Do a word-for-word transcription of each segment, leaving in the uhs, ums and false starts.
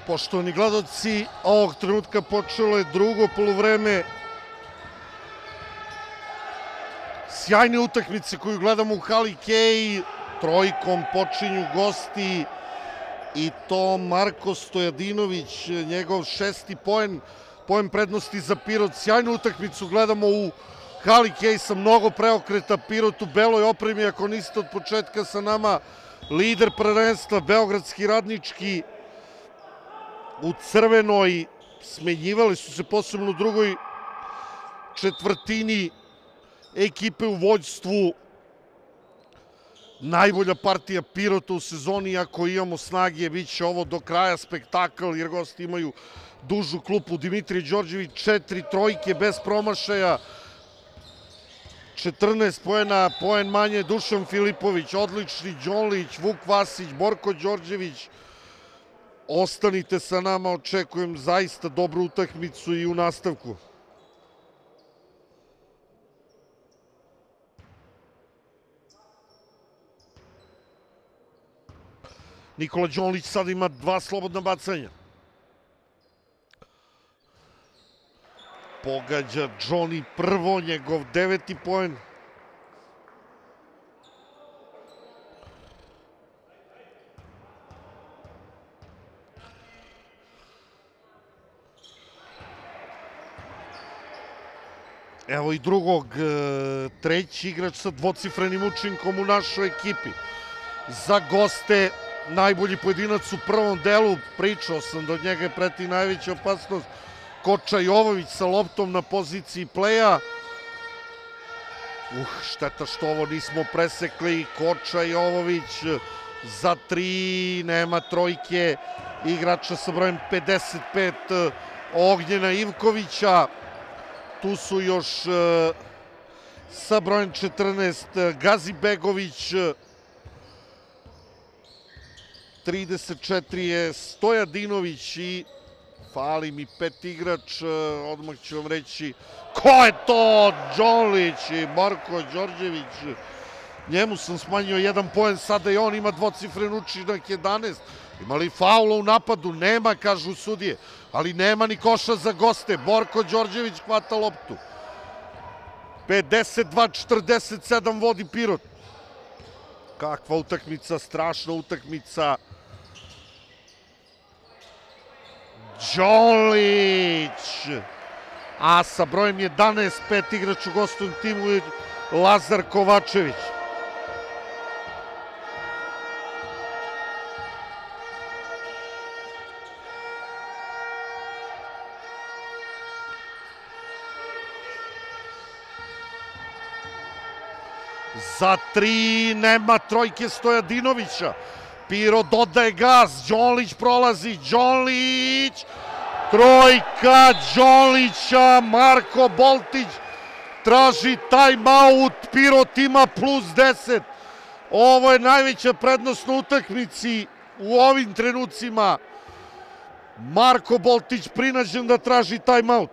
Poštovani gledaoci, ovog trenutka počelo je drugo poluvreme sjajne utakmice koju gledamo u hali Kej. Trojkom počinju gosti i to Marko Stojadinović, njegov šesti poen, poen prednosti za Pirot. Sjajnu utakmicu gledamo u hali Kej sa mnogo preokreta. Pirot u beloj opremi, ako niste od početka sa nama, lider prvenstva, Beogradski Radnički u crvenoj. Smenjivali su se posebno u drugoj četvrtini ekipe u vođstvu. Najbolja partija Pirota u sezoni, ako imamo snage, bit će ovo do kraja spektakl, jer gosti imaju dužu klupu. Dimitrije Đorđević, četiri trojke bez promašaja, četrnaest poena, poen manje Dušan Filipović, odlični Đonlić, Vuk Vasić, Borko Đorđević. Ostanite sa nama, očekujem zaista dobru utakmicu i u nastavku. Nikola Đonlić sada ima dva slobodna bacanja. Pogađa Džoni prvo, njegov deveti poen. Evo i drugog, treći igrač sa dvocifrenim učinkom u našoj ekipi. Za goste najbolji pojedinac u prvom delu, pričao sam da od njega je preti najveća opasnost. Koča Jovović sa loptom na poziciji pleja. Uh, šteta što ovo nismo presekli. Koča Jovović za tri, nema trojke. Igrača sa brojem pedeset pet, Ognjena Ivkovića. Tu su još sa brojem četrnaest Gazibegović. trideset četiri je Stojadinović i fali mi pet igrač. Odmah ću vam reći ko je to. Đonlić i Marko Đorđević. Njemu sam smanjio jedan poen, sada i on ima dvocifren učinak jedanaest. Ima li faula u napadu? Nema, kažu sudije. Ali nema ni koša za goste. Borko Đorđević hvata loptu. pedeset dva četrdeset sedam vodi Pirot. Kakva utakmica, strašna utakmica. Đonlić! A sa brojem jedanaest, pet igrač u gostovnom timu je Lazar Kovačević. Za tri, nema trojke Stojadinovića. Pirot dodaje gas, Đonlić prolazi, Đonlić, trojka Đonlića, Marko Boltić traži time-out, Pirot ima plus deset. Ovo je najveća prednost na utakmici u ovim trenucima. Marko Boltić prinađen da traži time-out.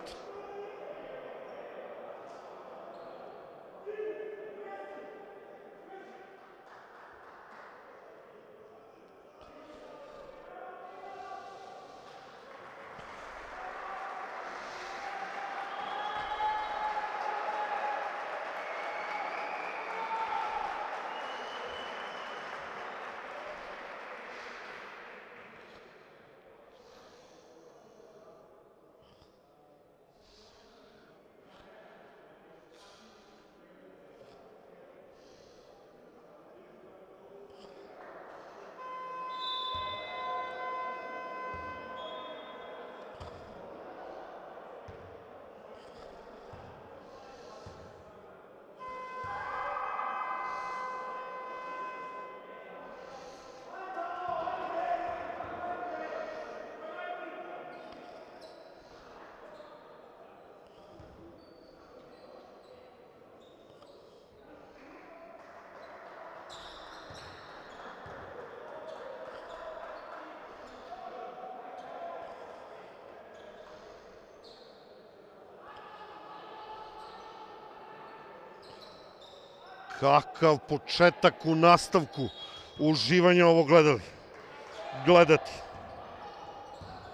Kakav početak u nastavku. Uživanje ovo gledali. Gledati.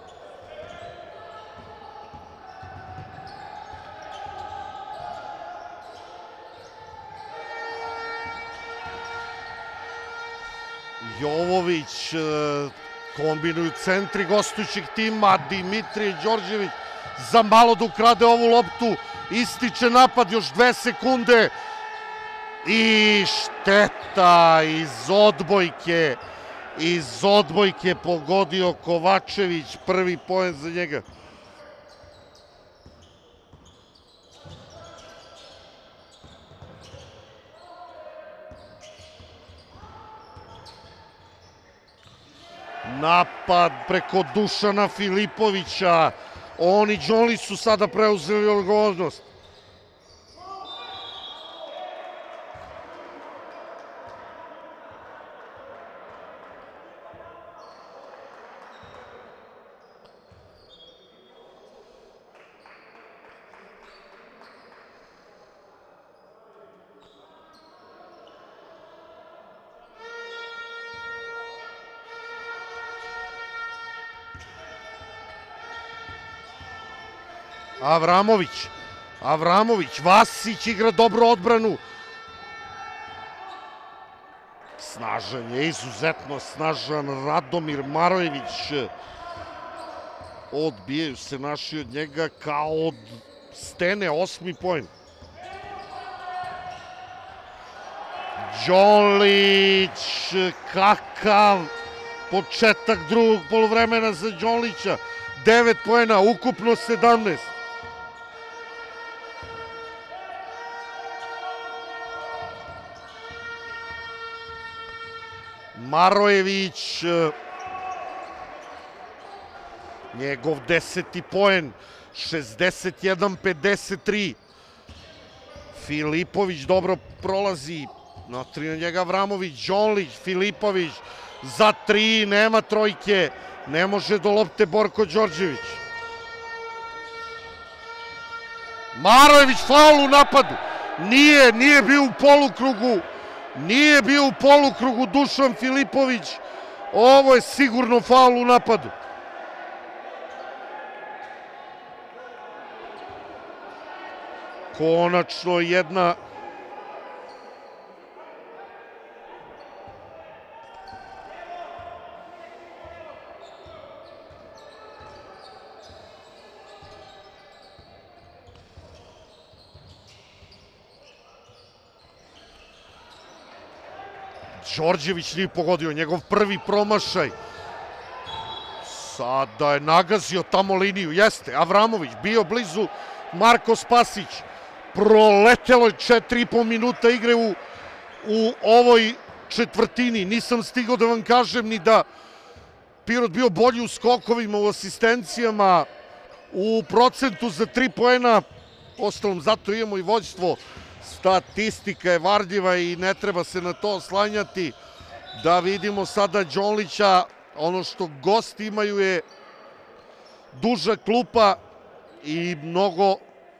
Jovović, kombinuju centri gostujućeg tima, Dimitrije Đorđević za malo da ukrade ovu loptu, ističe napad, još dve sekunde i šteta iz odbojke, iz odbojke pogodio Kovačević, prvi poen za njega. Napad preko Dušana Filipovića, on i Đonlić su sada preuzeli odgovornost. Avramović, Avramović, Vasić igra dobro odbranu. Snažan je, izuzetno snažan Radomir Marojević. Odbijaju se naši od njega kao od stene, osmi poen. Đonlić, kakav početak drugog poluvremena za Đonlića. devet poena, ukupno sedamnaest. Marojević, njegov deseti poen, šezdeset jedan pedeset tri. Filipović dobro prolazi, natri na njega Avramović, Đonlić, Filipović za tri, nema trojke, ne može do lopte Borko Đorđević. Marojević, faul u napadu, nije, nije bio u polukrugu. Nije bio u polukrugu Dušan Filipović. Ovo je sigurno faul u napadu. Konačno jedna Đorđević nije pogodio, njegov prvi promašaj. Sada je nagazio tamo liniju, jeste, Avramović bio blizu, Marko Spasić. Proletelo je četiri i po minuta igre u, u ovoj četvrtini. Nisam stigao da vam kažem ni da Pirot bio bolji u skokovima, u asistencijama, u procentu za tri poena. Ostalom, zato imamo i vođstvo. Statistika je varljiva i ne treba se na to oslanjati. Da vidimo sada Đonlića. Ono što gosti imaju je duža klupa i mnogo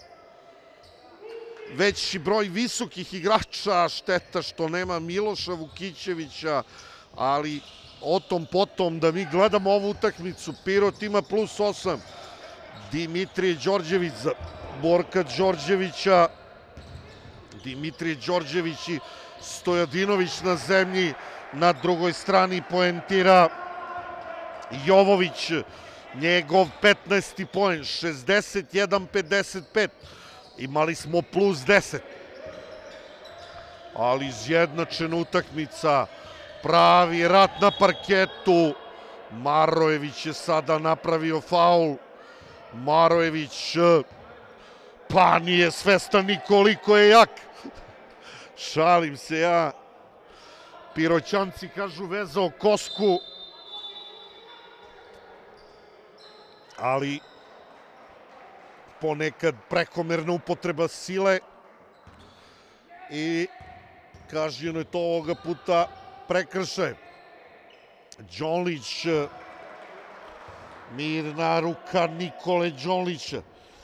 veći broj visokih igrača. Šteta što nema Miloša Vukićevića, ali o tom potom da mi gledamo ovu utakmicu. Pirot ima plus osam. Dimitrije Đorđević za Borka Đorđevića. Dimitrije Đorđević i Stojadinović na zemlji. Na drugoj strani poentira Jovović. Njegov petnaesti poen, šezdeset jedan pedeset pet. Imali smo plus deset. Ali izjednačena utakmica. Pravi rat na parketu. Marojević je sada napravio faul. Marojević pa nije svestan ni koliko je jak. Šalim se ja. Piroćanci kažu vezao kosku. Ali ponekad prekomerna upotreba sile i kažnjeno je to ovoga puta prekršaj. Đonlić, mirna ruka Nikole Đonlića.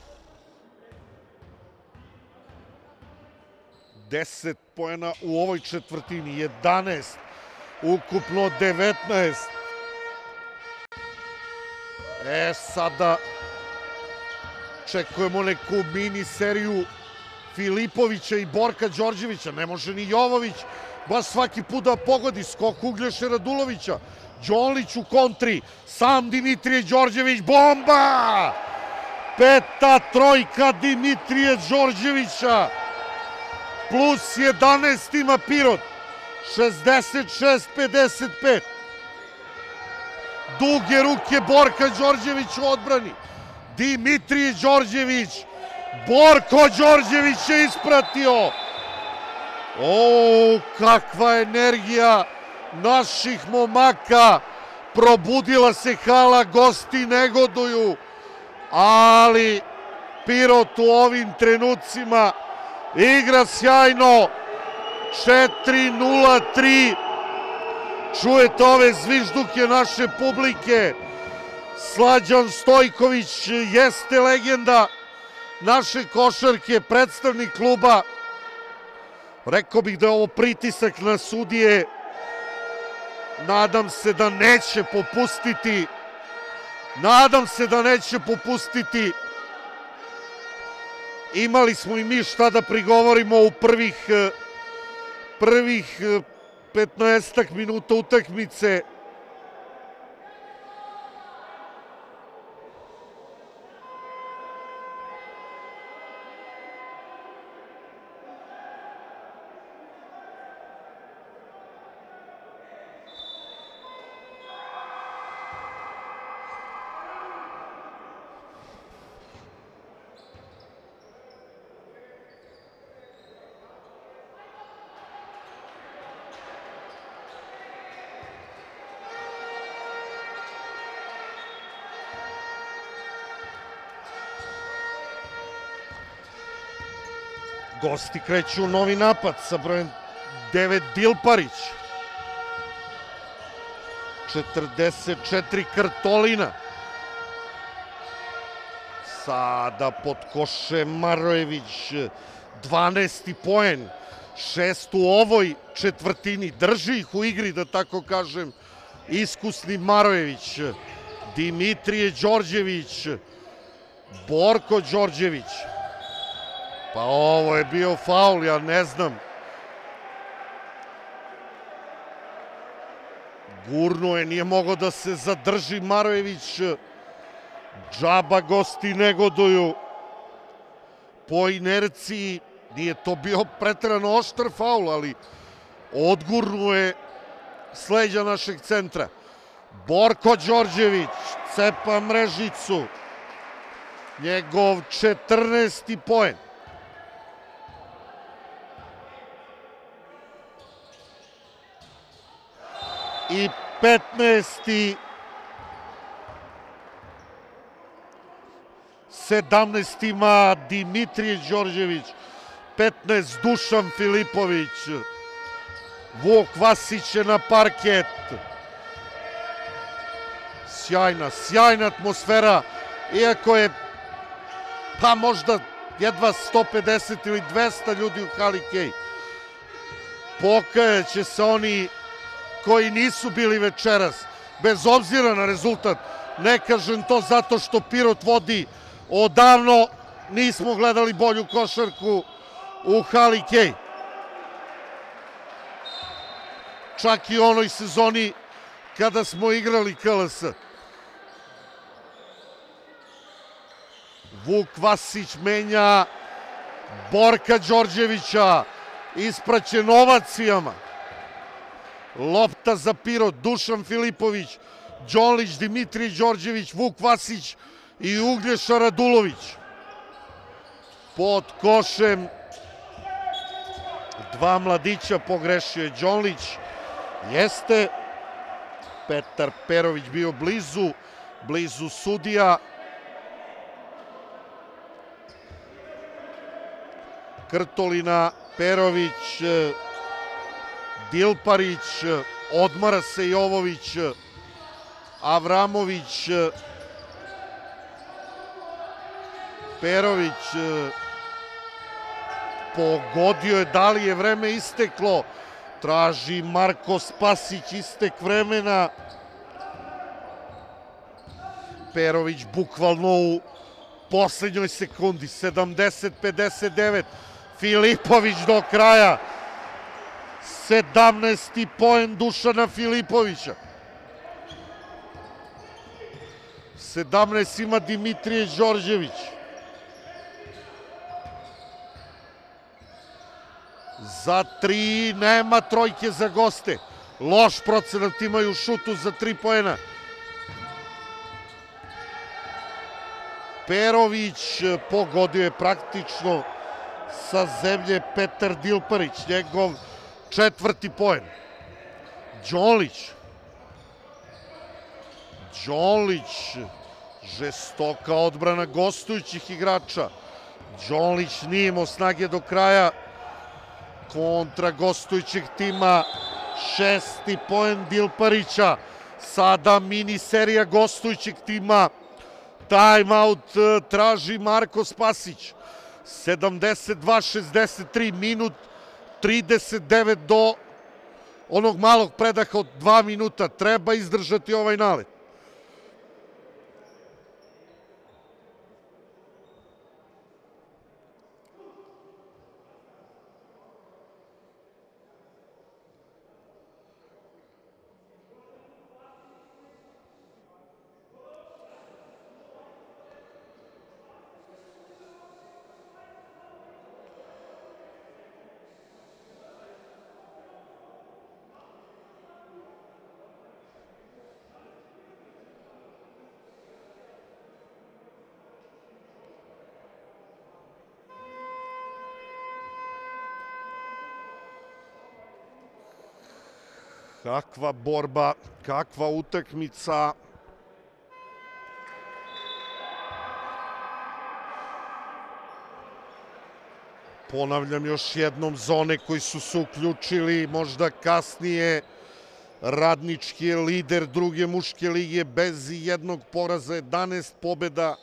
deset poena u ovoj četvrtini, jedanaest, ukupno devetnaest. E, sada čekujemo neku mini seriju Filipovića i Borka Đorđevića. Ne može ni Jovović baš svaki put da pogodi. Skok Uglješe Radulovića. Đonlić u kontri. Sam Dimitrije Đorđević. Bomba! Peta trojka Dimitrije Đorđevića. Plus jedanaest ima Pirot. šezdeset šest pedeset pet. Duge ruke Borka Đorđević u odbrani. Dimitrije Đorđević. Borko Đorđević je ispratio. O, kakva energija naših momaka. Probudila se hala, gosti negoduju. Ali Pirot u ovim trenucima igra sjajno. četiri nula tri. Čujete ove zvižduke naše publike. Slađan Stojković jeste legenda naše košarke, predstavnik kluba. Rekao bih da je ovo pritisak na sudije. Nadam se da neće popustiti. Nadam se da neće popustiti. Imali smo i mi šta da prigovorimo u prvih prvih petnaestak minuta utakmice. Gosti kreću u novi napad sa brojem devet Dilparić. četrdeset četiri Krtolina. Sada pod košem Marojević. dvanaesti poen. Šest u ovoj četvrtini. Drži ih u igri, da tako kažem, iskusni Marojević. Dimitrije Đorđević. Borko Đorđević. Pa ovo je bio faul, ja ne znam. Gurno je, nije mogao da se zadrži Marojević. Džaba gosti negoduju. Po inerciji nije to bio preterano oštar faul, ali odgurno je s leđa našeg centra. Borko Đorđević cepa mrežicu. Njegov četrnaesti poen. I petnaesti. sedamnaest ima Dimitrije Đorđević. petnaest Dušan Filipović. Vuk Vasić je na parket. Sjajna, sjajna atmosfera. Iako je pa možda jedva sto pedeset ili dvesta ljudi u hali Kej. Pokajaće se oni koji nisu bili večeras, bez obzira na rezultat. Ne kažem to zato što Pirot vodi. Odavno nismo gledali bolju košarku u hali Kej. Čak i u onoj sezoni kada smo igrali K L S. Vuk Vasić menja Borka Đorđevića, ispraćen ovacijama. Lopta za Pirot, Dušan Filipović, Đonlić, Dimitrije Đorđević, Vuk Vasić i Uglješa Radulović. Pod košem dva mladića, pogrešio je Đonlić. Jeste Petar Perović bio blizu, blizu sudija. Krtolina, Perović, Dilparić, odmara se Jovović, Avramović, Perović pogodio je, da li je vreme isteklo, traži Marko Spasić istek vremena. Perović bukvalno u poslednjoj sekundi, sedamdeset pedeset devet. Filipović do kraja. sedamnaesti poen Dušana Filipovića. sedamnaest ima Dimitrije Đorđević. Za tri nema trojke za goste. Loš procenat imaju u šutu za tri poena. Perović pogodio je praktično sa zemlje Petar Dilparić, njegov četvrti poen. Đonlić. Đonlić, žestoka odbrana gostujućih igrača. Đonlić nije imao snage do kraja. Kontra gostujućeg tima, šesti poen Dilparića. Sada mini serija gostujućeg tima. Timeout traži Marko Spasić. sedamdeset dva šezdeset tri, minut trideset devet do onog malog predaha od dva minuta. Treba izdržati ovaj nalet. Kakva borba, kakva utakmica. Ponavljam još jednom, zone koji su se uključili možda kasnije. Radnički je lider druge muške lige bez jednog poraza, jedanaest pobjeda.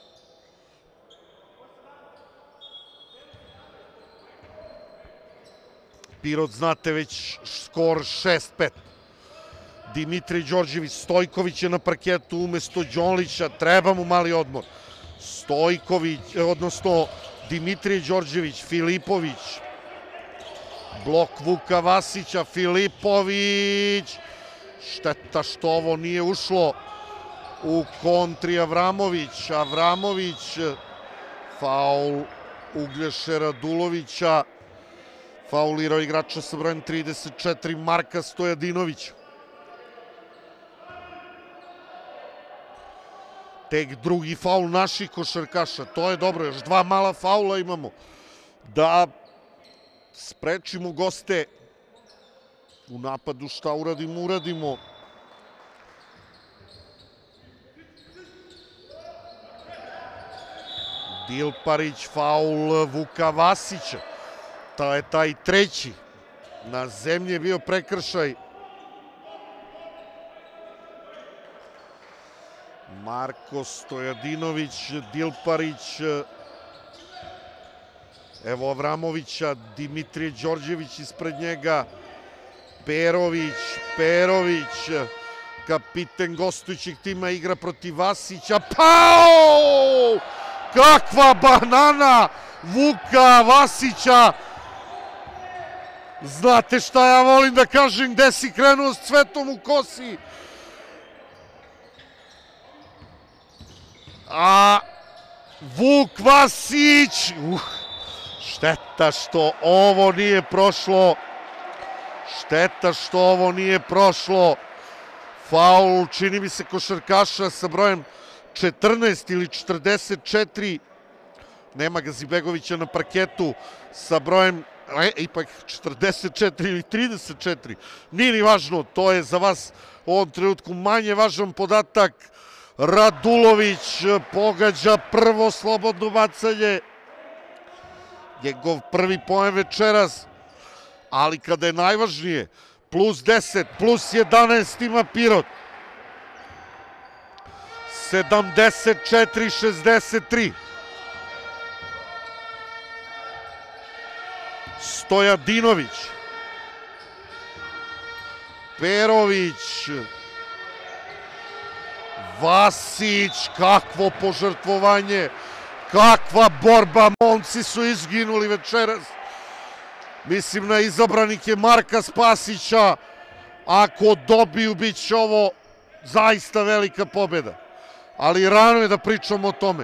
Pirot, znate već, skor šest pet. Dimitrij Đorđević, Stojković je na parketu umesto Đonlića, treba mu mali odmor. Stojković, odnosno Dimitrij Đorđević, Filipović. Blok Vuka Vasića, Filipović. Šteta što ovo nije ušlo u kontri Avramović. Avramović, faul Uglješe Radulovića. Faulirao igrača sa brojem trideset četiri, Marka Stojadinovića. Tek drugi faul naših košarkaša, to je dobro, još dva mala faula imamo. Da sprečimo goste u napadu, šta uradimo, uradimo. Dilparić, faul Vuka Vasića. To je taj treći. Na zemlji je bio prekršaj. Marko Stojadinović, Dilparić, evo Avramovića, Dimitrije Đorđević ispred njega, Perović, Perović, kapiten gostujućeg tima igra protiv Vasića, pao! Kakva banana Vuka Vasića! Znate šta ja volim da kažem, gde si krenuo s cvetom u kosi? A Vuk Vasić, uh, šteta što ovo nije prošlo, šteta što ovo nije prošlo. Faul, čini mi se, košarkaša sa brojem četrnaest ili četrdeset četiri. Nema Gazibegovića na parketu sa brojem E, ipak četrdeset četiri ili trideset četiri, nije ni važno, to je za vas u ovom trenutku manje važan podatak. Radulović pogađa prvo slobodno bacanje, njegov prvi poen večeras, ali kada je najvažnije, plus deset, plus jedanaest ima Pirot. sedamdeset četiri šezdeset tri. Stojadinović, Perović, Vasić, kakvo požrtvovanje, kakva borba, momci su izginuli večeras mislim na izabranike Marka Spasića. Ako dobiju, bit će ovo zaista velika pobjeda. Ali rano je da pričamo o tome.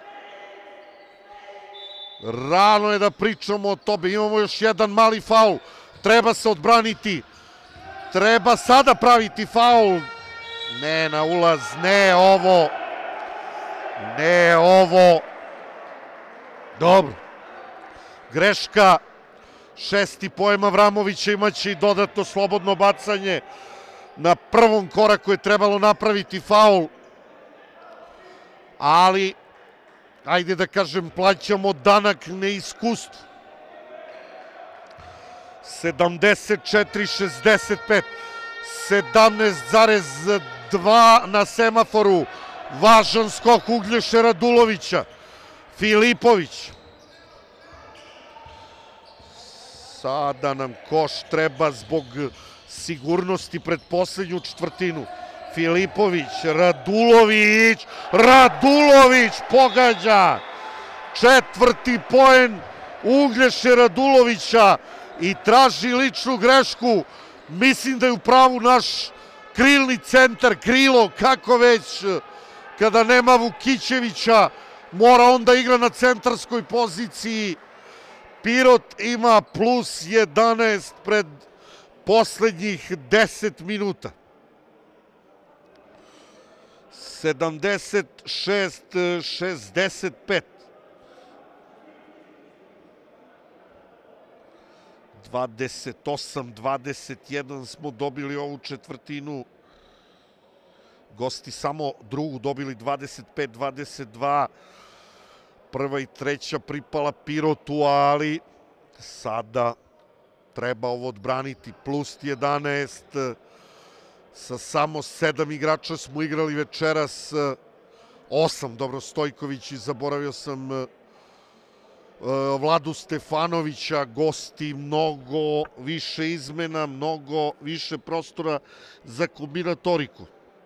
Rano je da pričamo o tome. Imamo još jedan mali faul. Treba se odbraniti. Treba sada praviti faul. Ne na ulaz, ne ovo. Ne ovo. Dobro. Greška. Šesti poen Avramovića, imaće i dodatno slobodno bacanje. Na prvom koraku je trebalo napraviti faul. Ali, ajde da kažem, plaćamo danak neiskustvu. sedamdeset četiri šezdeset pet. sedamnaest zarez dva na semaforu. Važan skok Uglješe Radulovića. Filipović. Sada nam koš treba zbog sigurnosti pred posljednju četvrtinu. Filipović, Radulović, Radulović pogađa. Četvrti poen Uglješe Radulovića i traži ličnu grešku. Mislim da je u pravu naš krilni centar, krilo, kako već, kada nema Vukićevića, mora onda igra na centarskoj poziciji. Pirot ima plus jedanaest pred poslednjih deset minuta. sedamdeset šest šezdeset pet. dvadeset osam dvadeset jedan smo dobili ovu četvrtinu. Gosti samo drugu dobili dvadeset pet dvadeset dva. Prva i treća pripala Pirotu, ali sada treba ovo odbraniti. Plus jedanaest. Sa samo sedam igrača smo igrali večeras. Osam, dobro, Stojković i zaboravio sam Vladu Stefanovića. Gosti mnogo više izmena, mnogo više prostora za kombinatoriku.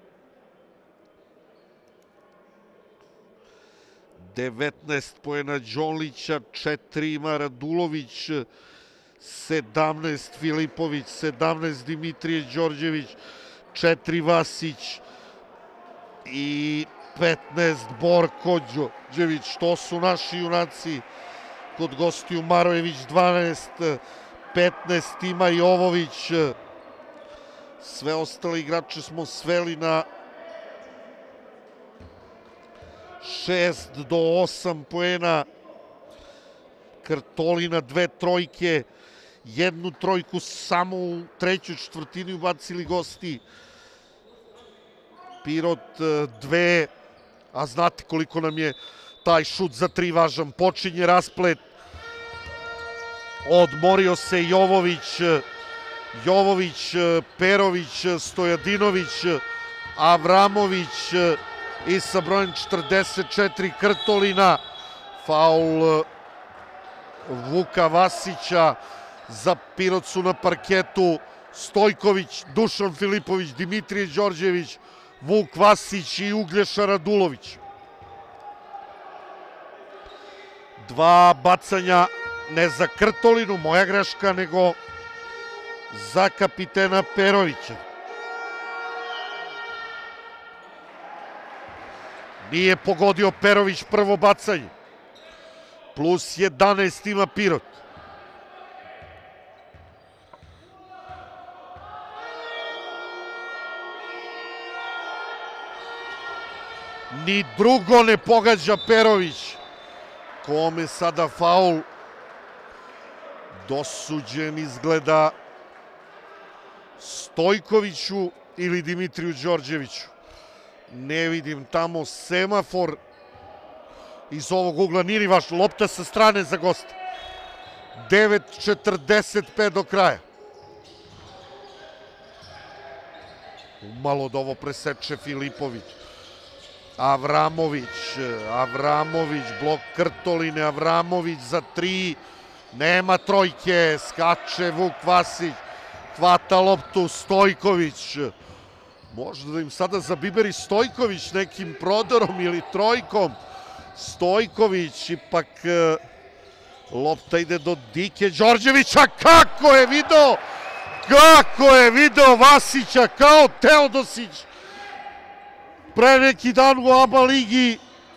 devetnaest poena Đolića, četiri ima Radulović, sedamnaest Filipović, sedamnaest Dimitrije Đorđević, četiri Vasić i petnaest Borko Đorđević. To su naši junaci. Kod gostiju Marojević dvanaest, petnaest ima Jovović. Sve ostale igrače smo sveli na šest do osam poena. Krtolina dve trojke, jednu trojku samo u trećoj četvrtini ubacili gosti. Pirot dve, a znate koliko nam je taj šut za tri važan. Počinje rasplet. Odmorio se Jovović, Jovović, Perović, Stojadinović, Avramović i sa brojem četrdeset četiri Krtolina. Faul Vuka Vasića. Za Pirot su na parketu Stojković, Dušan Filipović, Dimitrije Đorđević, Vuk Vasić i Uglješa Radulović. Dva bacanja, ne za Krtolinu, moja greška, nego za kapitena Perovića. Nije pogodio Perović prvo bacanje. Plus jedanaest ima Pirot. Ni drugo ne pogađa Perović. Kome sada faul? Dosuđen izgleda Stojkoviću ili Dimitriju Đorđeviću. Ne vidim tamo semafor. Iz ovog ugla nije ni važno. Lopta sa strane za goste. devet četrdeset pet do kraja. Umalo da ovo preseče Filipović. Avramović, Avramović, blok Krtoline, Avramović za tri. Nema trojke, skače Vuk Vasić, hvata loptu Stojković. Možda da im sada zabiberi Stojković nekim prodorom ili trojkom. Stojković ipak Lopta ide do Dike Đorđevića, kako je video, kako je video Vasića kao Teodosić pre neki dan u A B A ligi.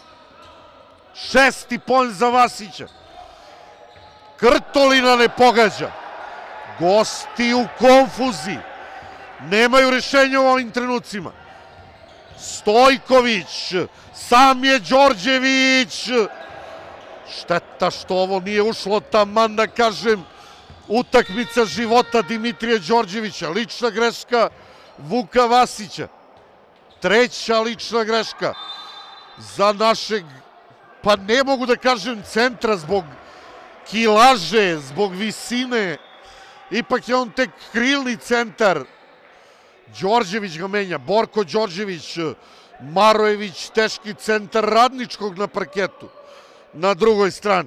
Šesti poen za Vasića. Krtolina ne pogađa. Gosti u konfuziji. Nemaju rešenja u ovim trenucima. Stojković, sam je Đorđević. Šteta što ovo nije ušlo, taman da kažem utakmica života Dimitrija Đorđevića. Lična greška Vuka Vasića. Treća lična greška za našeg, pa ne mogu da kažem centra, zbog kilaže, zbog visine. Ipak je on tek krilni centar. Đorđević ga menja. Borko Đorđević, Marojević, teški centar Radničkog na parketu. Na drugoj strani.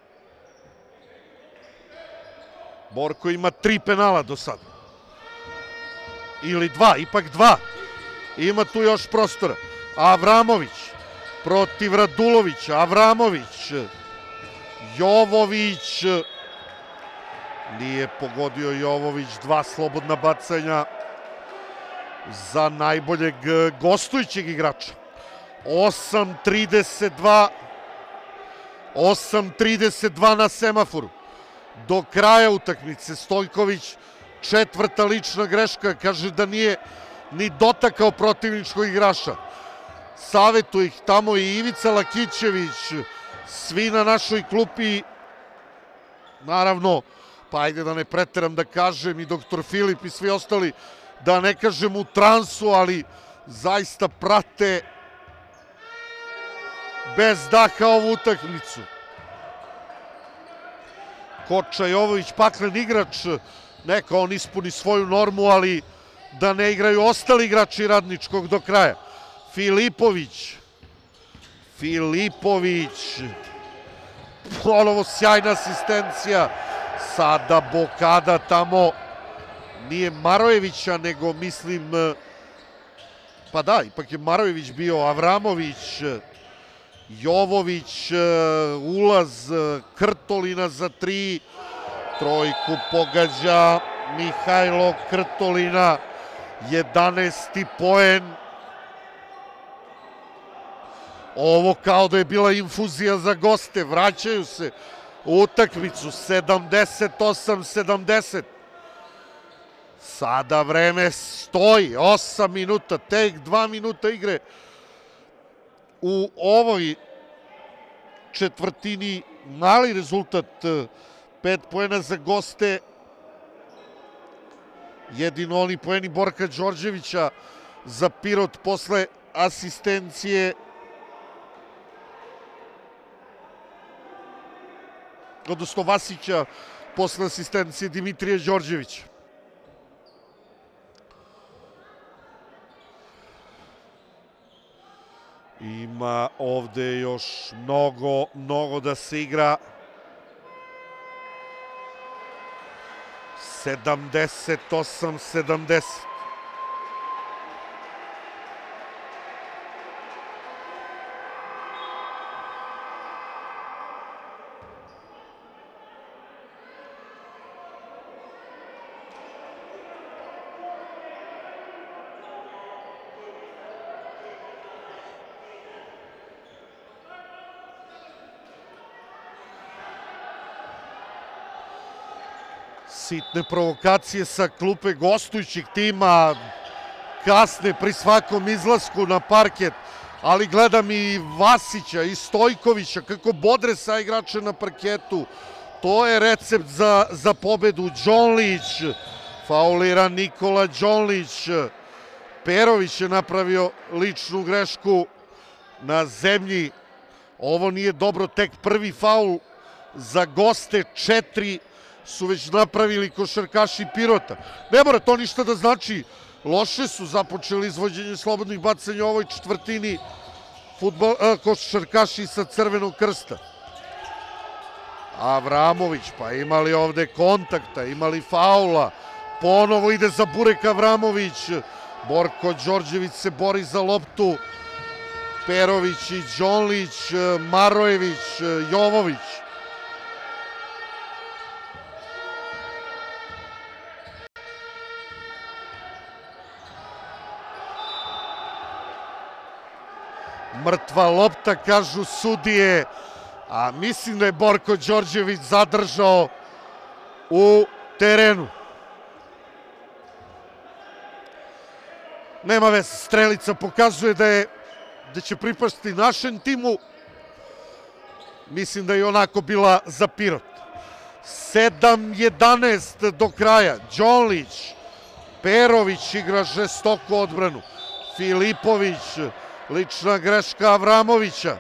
Borko ima tri penala do sada. Ili dva, ipak dva. Ima tu još prostora. Avramović protiv Radulovića. Avramović. Jovović. Nije pogodio Jovović. Dva slobodna bacanja za najboljeg gostujućeg igrača. osam trideset dva. osam trideset dva na semaforu. Do kraja utakmice Stojković, četvrta lična greška, kaže da nije ni dotakao protivničkog igrača. Savetuje ih tamo i Ivica Lakićević, svi na našoj klupi, naravno, pa ajde da ne preteram da kažem, i doktor Filip i svi ostali, da ne kažem u transu, ali zaista prate bez daha ovu utakmicu. Koča Jovović, paklen igrač, neka on ispuni svoju normu, ali da ne igraju ostali igrači Radničkog do kraja. Filipović. Filipović. Ponovo sjajna asistencija. Sada blokada tamo. Nije Marojevića, nego mislim... Pa da, ipak je Marojević bio. Avramović, Jovović, ulaz Krtolina za tri. Trojku pogađa Mihajlo Krtolina. jedanaesti poen. Ovo kao da je bila infuzija za goste. Vraćaju se u utakmicu. sedamdeset osam sedamdeset. Sada vreme stoji. osam minuta, tek dva minuta igre u ovoj četvrtini. Mali rezultat, pet poena za goste. Jedino oni poeni Borka Đorđevića za Pirot posle asistencije, odnosno Vasića posle asistencije Dimitrija Đorđevića. Ima ovde još mnogo, mnogo da se igra. sedamdeset osam sedamdeset. Sitne provokacije sa klupe gostujućeg tima, kasne pri svakom izlasku na parket, ali gledam i Vasića i Stojkovića kako bodre sa igrače na parketu. To je recept za, za pobedu. Đonlić, faulira Nikola Đonlić. Perović je napravio ličnu grešku na zemlji. Ovo nije dobro, tek prvi faul za goste, četiri su već napravili košarkaši Pirota. Ne mora to ništa da znači. Loše su započeli izvođenje slobodnih bacanja u ovoj četvrtini futbol, a, košarkaši sa Crvenog krsta. Avramović, pa imali ovde kontakta, imali faula. Ponovo ide za Burek Avramović. Borko Đorđević se bori za loptu. Perović i Đonlić, Marojević, Jovović. Mrtva lopta, kažu sudije, a mislim da je Borko Đorđević zadržao u terenu. Nema veze, strelica pokazuje da je da će pripasti našem timu. Mislim da je onako bila za Pirot. sedam jedanaest do kraja. Đonlić, Perović igra žestoku odbranu. Filipović, lična greška Avramovića.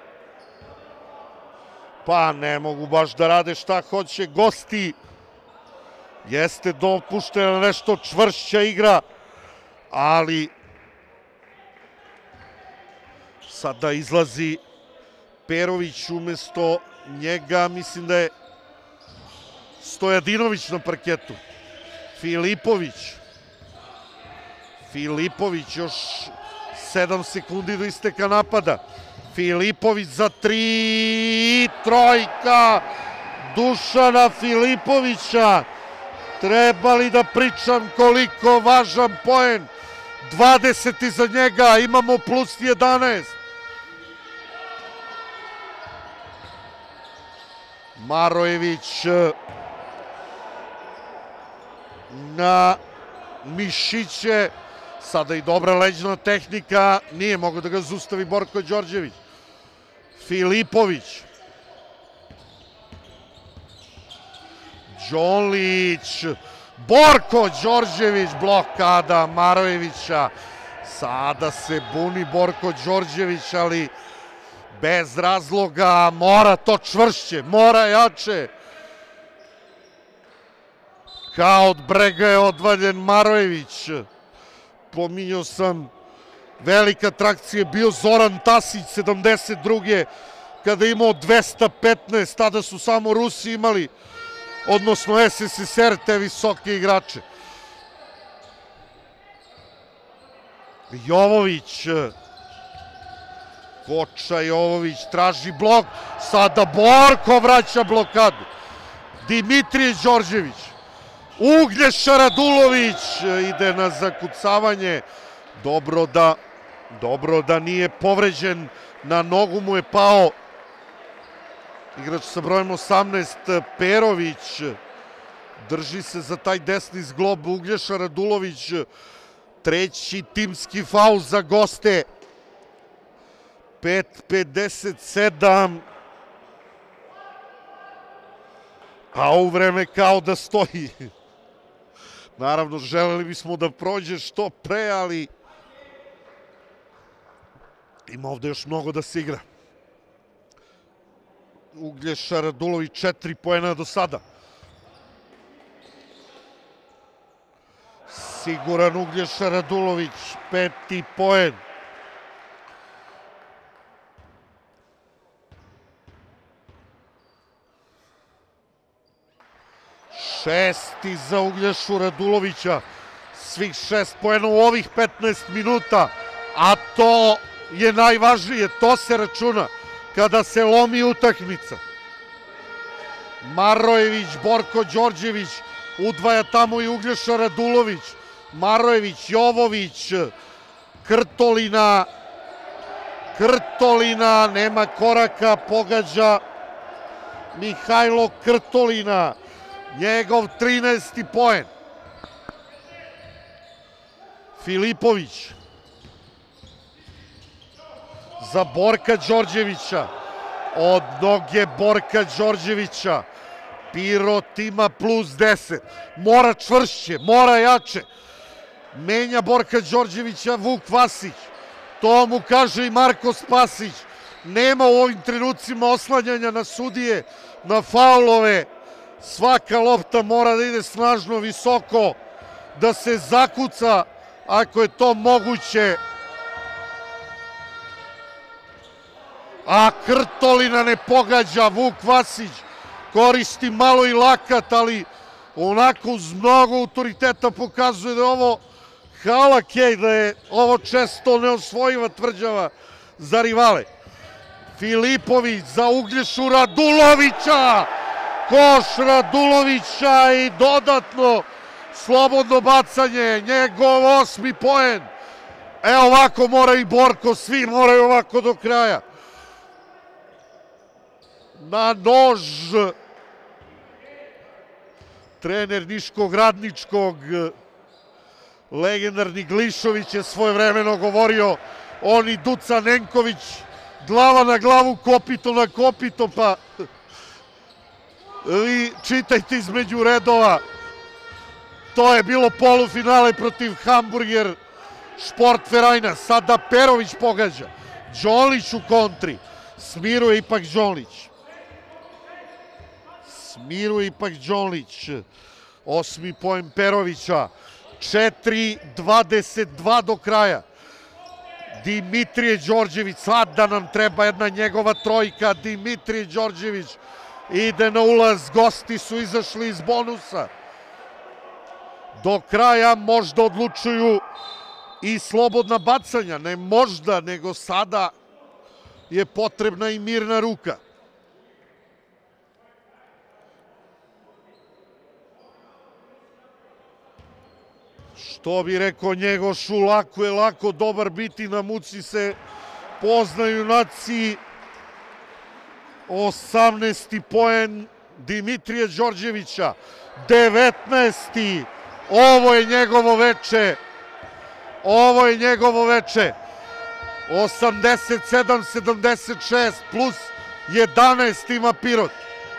Pa ne mogu baš da rade šta hoće gosti. Jeste dopuštena nešto čvršća igra, ali sada izlazi Perović, umesto njega mislim da je Stojadinović na parketu. Filipović. Filipović, još sedam sekundi do isteka napada. Filipović za tri, trojka Dušana Filipovića. Treba li da pričam koliko važan poen? dvadeset iza njega, imamo plus jedanaest. Marojević na mišiće, sada i dobra leđna tehnika, nije mogao da ga zaustavi Borko Đorđević. Filipović. Đonlić. Borko Đorđević, blokada Marojevića. Sada se buni Borko Đorđević, ali bez razloga, mora to čvršće, mora jače. Kao od brega je odvaljen Marojević. Pominjao sam, velika atrakcija je bio Zoran Tasić, sedamdeset druge kada je imao dvesta petnaest, tada su samo Rusi imali, odnosno S S S R, te visoke igrače. Jovović, Koča Jovović traži blok, sada Borko vraća blokadu. Dimitrije Đorđević, Uglješa Radulović ide na zakucavanje. Dobro da, dobro da nije povređen, na nogu mu je pao igrač sa brojem osamnaest, Perović. Drži se za taj desni zglob Uglješa Radulović. Treći timski faul za goste. pet pedeset sedam. A u vreme kao da stoji. Naravno, želeli bismo da prođe što pre, ali ima ovde još mnogo da se igra. Uglješa Radulović, četiri poena do sada. Siguran Uglješa Radulović, peti poen. Šesti za Uglješu Radulovića, svih šest poena u ovih petnaest minuta, a to je najvažnije, to se računa kada se lomi utakmica. Marojević, Borko Đorđević, udvaja tamo i Uglješa Radulović. Marojević, Jovović, Krtolina, Krtolina, nema koraka, pogađa Mihajlo Krtolina, njegov trinaesti poen. Filipović za Borka Đorđevića, od noge Borka Đorđevića. Pirot ima plus deset, mora čvršće, mora jače. Menja Borka Đorđevića Vuk Vasić, to mu kaže i Marko Spasić. Nema u ovim trenucima oslanjanja na sudije, na faulove. Svaka lopta mora da ide snažno, visoko, da se zakuca ako je to moguće. A Krtolina ne pogađa, Vuk Vasić koristi malo i lakat, ali onako uz mnogo autoriteta pokazuje da je ovo halakej, da je ovo često neosvojiva tvrđava za rivale. Filipović za Uglješu Radulovića, koš Radulovića i dodatno slobodno bacanje, njegov osmi poen. E ovako mora i Borko, svi moraju ovako do kraja. Na nož. Trener Niškog Radničkog, legendarni Glišović je svojevremeno govorio, on i Duca Nenković, glava na glavu, kopito na kopito, pa vi čitajte između redova. To je bilo polufinale protiv Hamburger Sportvereina, sada Perović pogađa, Đonlić u kontri, smiruje ipak Đonlić. Smiruje ipak Đonlić, osmi poen Perovića, četiri dvadeset dva do kraja. Dimitrije Đorđević, sad da nam treba jedna njegova trojka, Dimitrije Đorđević ide na ulaz, gosti su izašli iz bonusa. Do kraja možda odlučuju i slobodna bacanja, ne možda, nego sada je potrebna i mirna ruka. Što bi rekao Njegošu, lako je lako dobar biti, na muci se poznaju junaci. osamnaesti poen Dimitrije Đorđevića, devetnaesti Ovo je njegovo veče. Ovo je njegovo veče. osamdeset sedam sedamdeset šest plus jedanaest ima Pirot.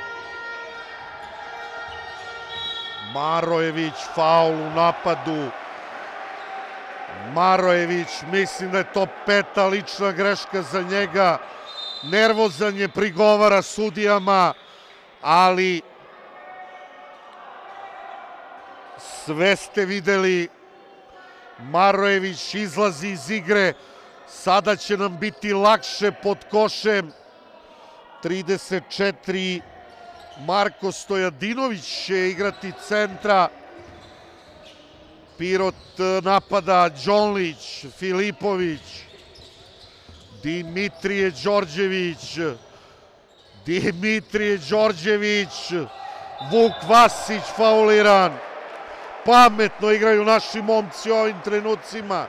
Marojević, faul u napadu. Marojević, mislim da je to peta lična greška za njega. Nervozan je, prigovara sudijama, ali sve ste videli. Marojević izlazi iz igre. Sada će nam biti lakše pod košem. trideset četiri. Marko Stojadinović će igrati centra. Pirot napada, Đonlić, Filipović, Dimitrije Đorđević, Dimitrije Đorđević, Vuk Vasić fauliran. Pametno igraju naši momci u ovim trenucima.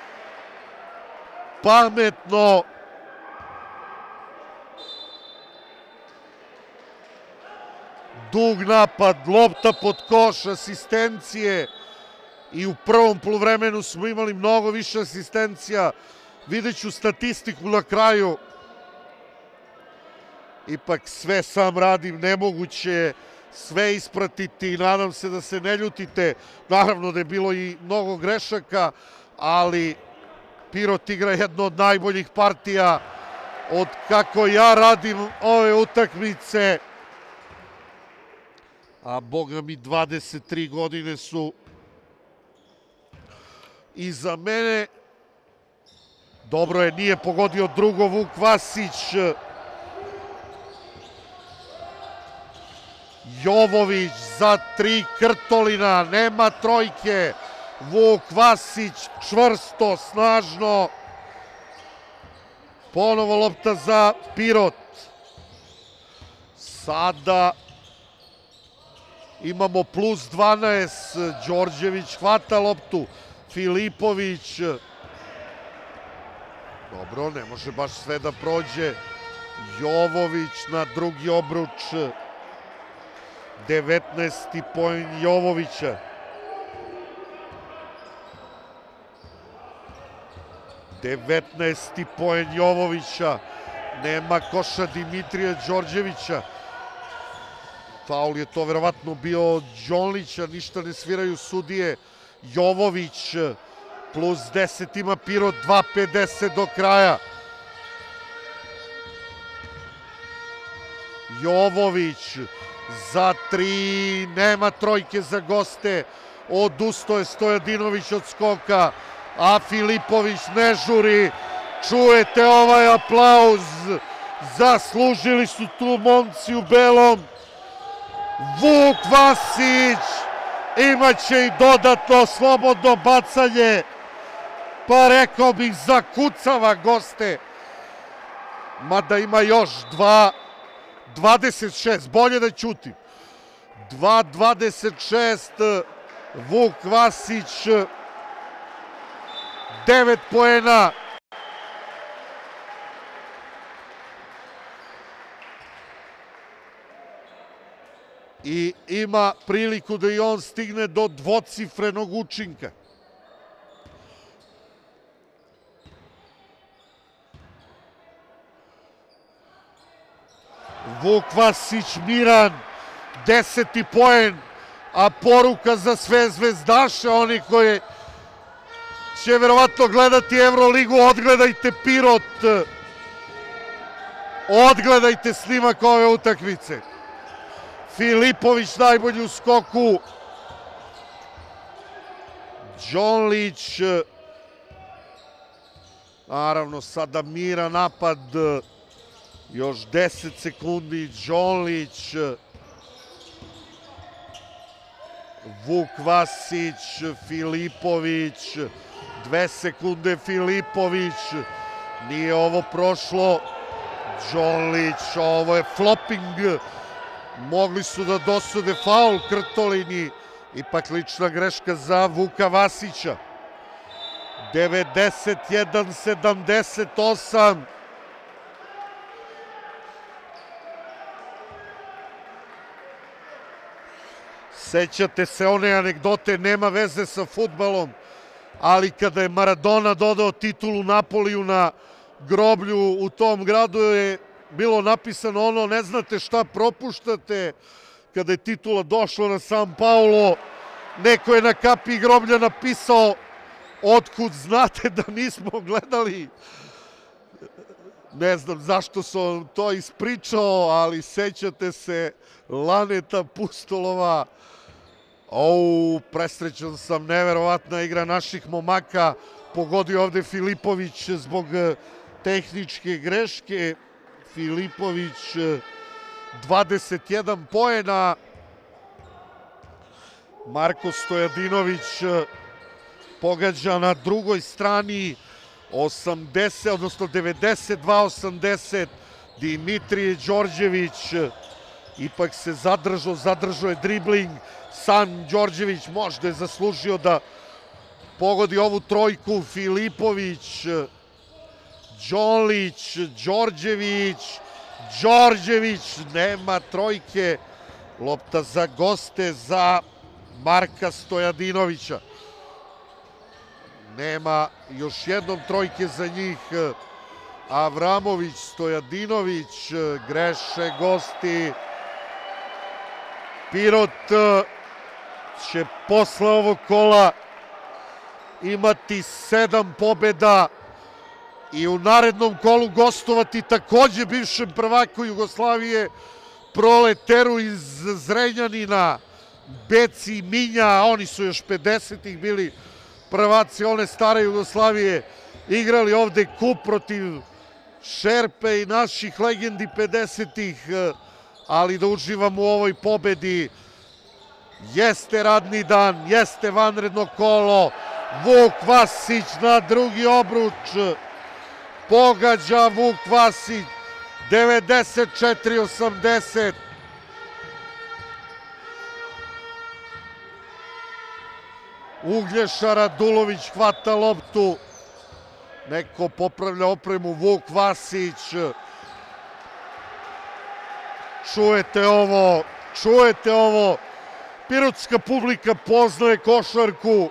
Pametno. Dug napad, lopta pod koš, asistencije. I u prvom poluvremenu smo imali mnogo više asistencija. Vidjet ću statistiku na kraju. Ipak sve sam radim, nemoguće je sve ispratiti. Nadam se da se ne ljutite. Naravno da je bilo i mnogo grešaka, ali Pirot igra jedno od najboljih partija od kako ja radim ove utakmice. A boga mi dvadeset tri godine su iza mene. Dobro je, nije pogodio drugo Vuk Vasić. Jovović za tri Krtolina, nema trojke. Vuk Vasić čvrsto, snažno. Ponovo lopta za Pirot. Sada imamo plus dvanaest. Đorđević hvata loptu. Filipović. Dobro, ne može baš sve da prođe. Jovović na drugi obruč. devetnaesti poen Jovovića. devetnaesti poen Jovovića. Nema koša Dimitrija Đorđevića. Faul je to verovatno bio Đonlića, ništa ne sviraju sudije. Jovović plus deset ima Pirot, dva pedeset do kraja. Jovović za tri, nema trojke za goste. Odustao je Stojadinović od skoka, a Filipović ne žuri. Čujete ovaj aplauz, zaslužili su tu momci u belom. Vuk Vasić imaće i dodatno slobodno bacanje, pa rekao bih zakucava goste. Mada ima još dva dvadeset šest, bolje da ćutim. dva dvadeset šest, Vuk Vasić devet poena. I ima priliku da i on stigne do dvocifrenog učinka. Vuk Vasić, Miran, deseti poen, a poruka za sve zvezdaše, oni koji će verovatno gledati Evroligu, odgledajte Pirot, odgledajte snimak ove utakmice. Filipović najbolji u skoku, Đonlić, naravno sada Mira napad, još deset sekundi, Đonlić, Vuk Vasić, Filipović, dve sekunde Filipović, nije ovo prošlo, Đonlić, ovo je flopping, mogli su da dosude faul Krtolini, ipak lična greška za Vuka Vasića. devedeset jedan sedamdeset osam. Sećate se one anegdote, nema veze sa fudbalom, ali kada je Maradona dodao titulu Napoliju na groblju u tom gradu je bilo napisano ono, ne znate šta propuštate. Kada je titula došla na San Paulo, neko je na kapi groblja napisao otkud znate da nismo gledali. Ne znam zašto sam to ispričao, ali sećate se Laneta Pustolova. Ou, presrećan sam, neverovatna igra naših momaka. Pogodio ovde Filipović zbog tehničke greške. Filipović dvadeset jedan poena. Marko Stojadinović pogađa na drugoj strani osamdeset, odnosno devedeset dva osamdeset. Dimitrije Đorđević ipak se zadržao, zadržao je dribling. Sam Đorđević možda je zaslužio da pogodi ovu trojku. Filipović, Đonlić, Đorđević, Đorđević, nema trojke. Lopta za goste, za Marka Stojadinovića. Nema još jednom trojke za njih. Avramović, Stojadinović, greše gosti. Pirot će posle ovog kola imati sedam pobeda i u narednom kolu gostovati takođe bivšem prvaku Jugoslavije Proleteru iz Zrenjanina, Beci Minja, oni su još pedesetih bili prvaci one stare Jugoslavije, igrali ovde kup protiv Šerpe i naših legendi pedesetih, ali da uživamo u ovoj pobedi. Jeste radni dan, jeste vanredno kolo. Vuk Vasić na drugi obruč. Pogađa Vuk Vasić, devedeset četiri osamdeset. Uglješa Radulović hvata loptu. Neko popravlja opremu, Vuk Vasić. Čujete ovo, čujete ovo. Pirotska publika poznaje košarku,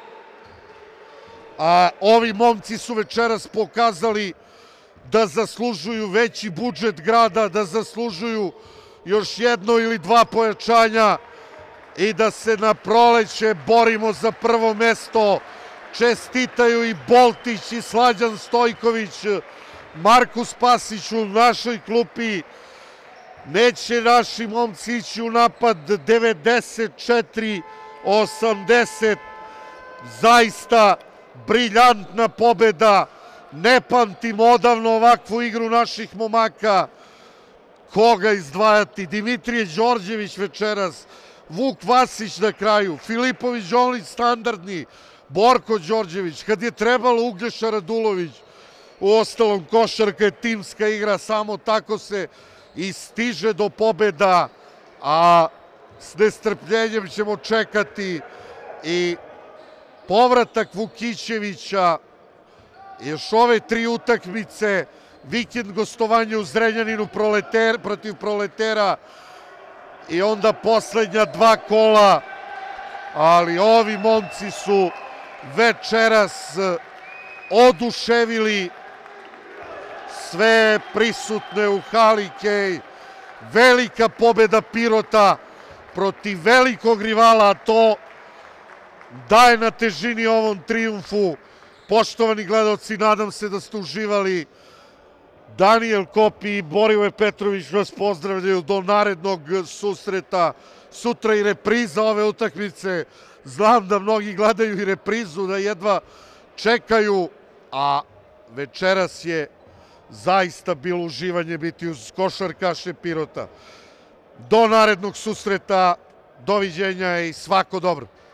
a ovi momci su večeras pokazali da zaslužuju veći budžet grada, da zaslužuju još jedno ili dva pojačanja i da se na proleće borimo za prvo mesto. Čestitaju i Boltić i Slađan Stojković, Marku Spasiću u našoj klupi. Neće naši momci ići u napad. Devedeset četiri osamdeset. Zaista briljantna pobeda. Ne pamtim odavno ovakvu igru naših momaka. Koga izdvajati? Dimitrije Đorđević večeras, Vuk Vasić na kraju, Filipović, Đonlić standardni, Borko Đorđević, kad je trebalo Uglješa Radulović. U ostalom, košarka je timska igra, samo tako se i stiže do pobeda, a s nestrpljenjem ćemo čekati i povratak Vukićevića još ove tri utakmice, vikend gostovanje u Zrenjaninu proleter, protiv Proletera i onda poslednja dva kola, ali ovi momci su večeras oduševili sve prisutne u hali Kej. Velika pobeda Pirota protiv velikog rivala, a to daje na težini ovom trijumfu. Poštovani gledalci, nadam se da ste uživali. Danijel Kopi i Borivoje Petrović vas pozdravljaju do narednog susreta. Sutra i repriza ove utakmice. Znam da mnogi gledaju i reprizu, da jedva čekaju, a večeras je zaista bilo uživanje biti uz košarkaše Pirota. Do narednog susreta, doviđenja i svako dobro.